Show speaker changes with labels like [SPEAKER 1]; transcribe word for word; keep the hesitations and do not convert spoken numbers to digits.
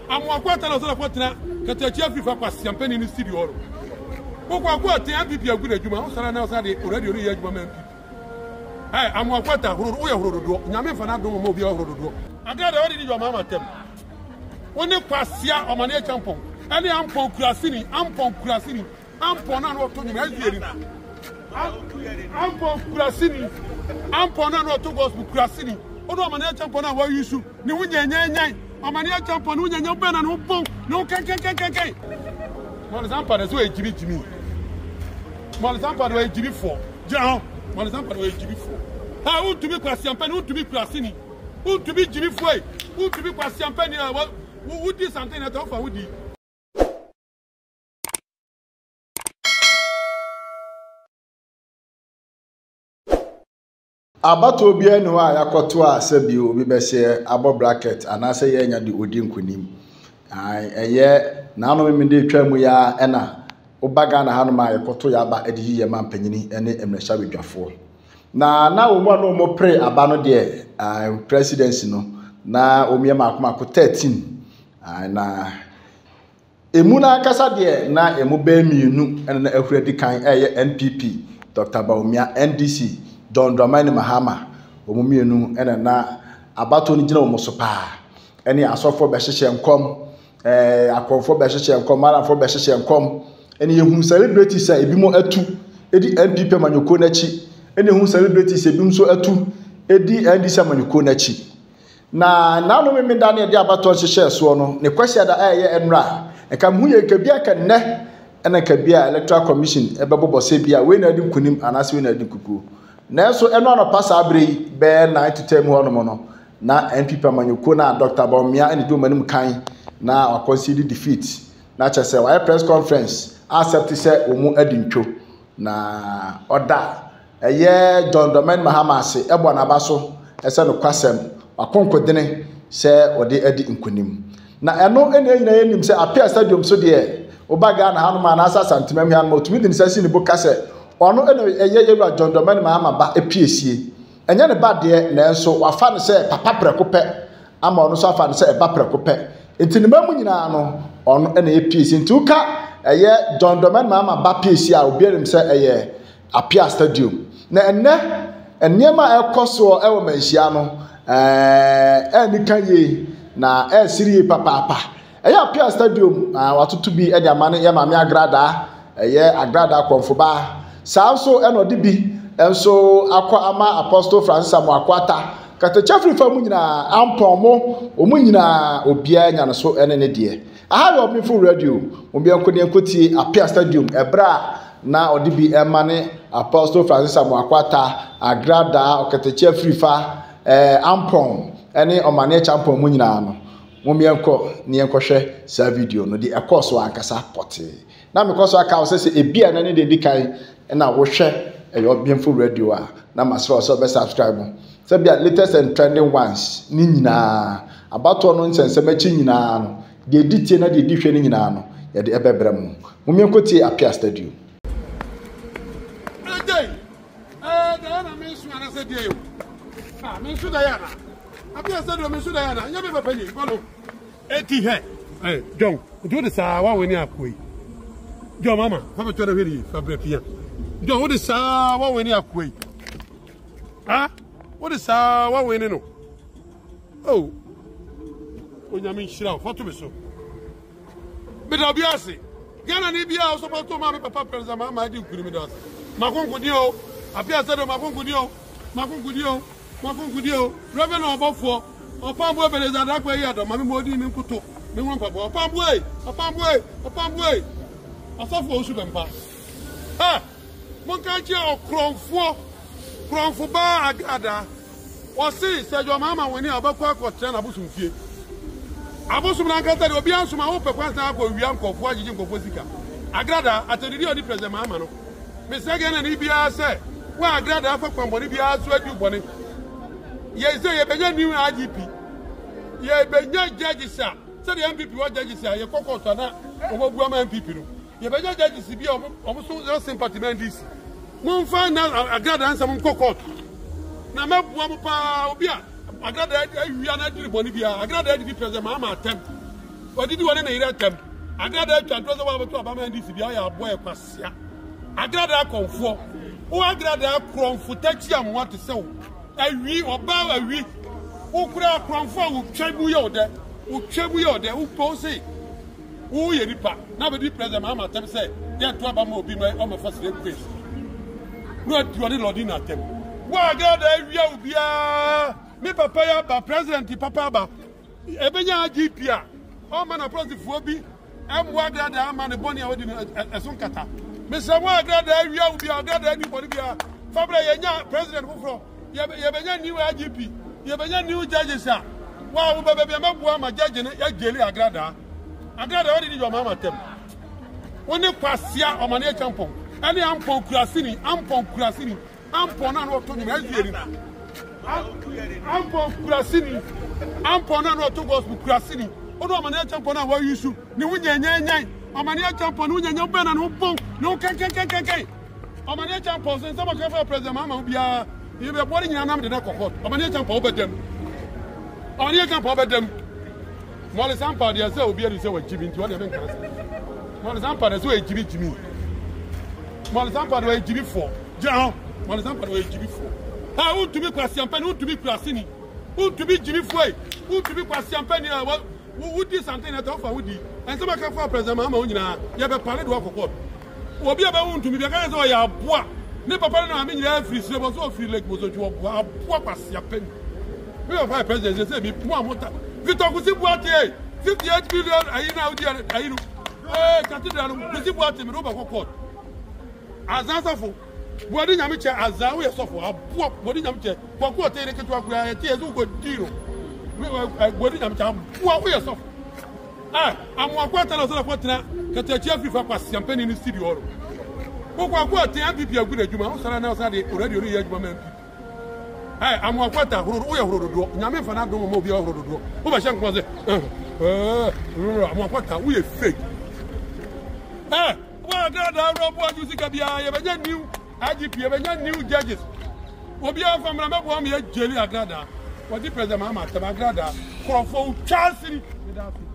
[SPEAKER 1] amwa kwata na so na kwatena katachi afifa kwa siampani ni studio oro kokwa kwa te M P P agu adwuma o sara na o sara de already ori adwuma ma M P P eh amwa kwata horo o ye horo do nyame fa na do mo bi horo do agada wadi di jwa mama tem woni kwasia omane champon ani ampon kurasini ampon kurasini ampon na no to nyuma azieri ampon kurasini ampon na no to gospel kurasini odo omane champon na wa yusu ni wunya nyanyan omane champon ni wunya nyan na no pon no kan kan kan kan kan mo le zampa de so ejibi jimi mo le zampa de ejibi fo ja mo le zampa de ejibi fo ha u tumi kwasia mpa ni u tumi kurasini u tumi jimi fo e u tumi kwasia mpa ni u di something na to fa u di
[SPEAKER 2] abato obi enu a yakoto a sabi obi be se abo bracket anase ye nya de odi nkunim ai eye na no me de twa mu ya ena obaga na hanu ma yakoto ya ba edi ye man panyini ene emresha bedwafo na na wo mo no mo pre aba no de presidency no na omiye makoma ko thirteen ai na emu na akasa de na emu ba mienu ene na ahura di kan eye N P P Doctor Bawumia N D C John Dramani Mahama omumienu ene na abato ni gina omoso pa ene asofo be hyehye nkom eh akonfo be hyehye nkom maranfo be hyehye nkom ene yehu celebrities a ebimo atu edi M P P manyoko nachi ene hu celebrities ebim so atu edi N D C manyoko nachi na na no me da na edi abato hyehye so no ne kwahia da eye enra e kam hu ye kabia ka ne ene kabia electoral commission ebebo se bia we na di kunim anase we na di kuku na so eno no pass abre be nine to ten ho no no na N P P manyoko na Doctor Bawumia ene do manim kan na concede defeat na chese why press conference accept say omu adintwo na oda eye John Dramani Mahama se ebo na baso ese no kwasem akonkodene se ode adi nkunim na eno ene nyina yenim se apia stadium so de obaga na hanu ma na asa santimam han mo tumi din sasi ni boka se ono ene eye yewura John Dramani Mahama ba epiesie enye ne ba de na enso wafa ne se papa prekope ama ono so afa ne se eba prekope entinima mu nyina no ono ene epiesie ntuka eye John Dramani Mahama ba piesie a obierim se eye apia stadium na enne eniema ekoso ewo manhia no eh eni kanye na e siri papa papa eye apia stadium watoto bi e de amane ye mame agrada eye agrada konfoba saanso eno de bi enso akwa ama Apostle Francis Amoakwata kata chafri fa mu nyina ampon mo omu nyina obia nya no so ene ne de aha yo Openful Radio obi enkodi enkoti apia stadium ebra na odi bi emane Apostle Francis Amoakwata agrada okata chafri fa eh ampon ene omane champon mu nyina no momienko ni enkohwe sa video no di ekoso ankasa pote na mekoso aka wo se ebia na ne de dikan na wo hwe e Openful Radio a na masro so be subscribe se bia latest and trending ones ni nyina abato no nsensem achi nyina no de ditie na de dihwe ni nyina no ye de ebebrem mu momienko tie apia stadium
[SPEAKER 1] eh da na me su ana se die yo ah me su da yana apia stadium me su da yana nya be papa ni follow eti he eh John do the sa wa we ni akoi John mama fa be tore heri fa bre pia John what the sa wa we ni akoi ah what the sa wa we ni no oh onya me shira fa to be so be da biase Gana ni bia o so pa to ma me papa president mama di nkuri me das makonkudi o apia stadium makonkudi o makonkudi o makonkudi o rebe na obofo opambo ebeleza dakwa yi ado mami modi mi nkuto mi won papa opambo e opambo e opambo e asofo osu bempa ha mon kan je okronfo kronfo ba agada o si sejo mama woni abakwa akotre na busum fie abusum na nkata de obi ansuma wo pekwa san akọ wi ankofo agigi nkofo sika agrada atodidi odi president mama no me sege na ni bia se wa agrada afa kwambo ni bia so adi uboni ye say ye benya new I G P ye benya judges a say the M P P wa judges a ye kokoto na ogogu ama M P P no ye benya judges bi omo so sympathy man this mon fa na agrada ansam kokoto na mebua mo pa obi a agrada awia na diri boni bia agrada di president mama attempt What did you want to hear them? I got that to address about to Obama D C B. I have boy Passia. I got that comfort. Oh, I got that crown for Texiam what to sell. I read or bow a week. Who could have crown for who chebu yo there? Who chebu yo there? Who pose it? Who you ripa? Now the president Mama Tem say, they're to Obama be my own first place. Not you are not in at them. Why got that you be a me papa ba president papa ba. Ebenya G P A. Oh man, a president for be. I'm what that man, a bonny out in a son kata. Mister Wag, that you will be a god anybody be a Fabra president who Yabenya new I G P. Yabenya new judges. Wow, baby, I'm a judge in a jelly agrada. Agrada, what did your mamma tell me? When you pass here on my tampon, any ampon Crasini, ampon Crasini, ampon and what to me, ampon Crasini, ampon and what to go to Crasini. Odo mania champona wa yusu ni wunya nyanya amania champona wunya nyoba na no pon no kan kan kan kan kan amania champona sen sama ka fa president mama bia ye be bori nyina nam de na kokot amania champona obedem amania champona obedem mo le sampa de se obi eri se wa jibi nti o de ben kan mo le sampa de se wa jibi jimi mo le sampa de wa jibi fo ja mo le sampa de wa jibi fo ha u tu bi kwa champana u tu bi kwa sini u tu bi jibi fo u tu bi kwa champana wa who did something at all for Woody, and some can for President Mamma, you have a pallet walk of what? Will be about to be the guys or your bois. Never pardon, I mean, you have free silver, so free leg was a job. What was your pen? We have five presidents, they say, me, one more time. Victor was in what day? fifty-eight billion, I know, I know. Eh, Cathedral, was in what in Robert Court. As answer for what in Yamicha, as I will suffer, a poor body Yamicha, what what they can talk with tears who could deal. What did I what we are so? Ah, I'm one quarter of the quarter. Catachia for champagne in the studio. What what the M P P are good at you? Now, already read my man. I'm one quarter who we are road. Yaman Fernando Mobile Road. Over Shank was it? I'm one quarter. We are fake. Ah, well, God, what you think of the new I G P, new judges. Will be out from Rambo, jelly agrada. What the president Mama Tabagrada for full chance.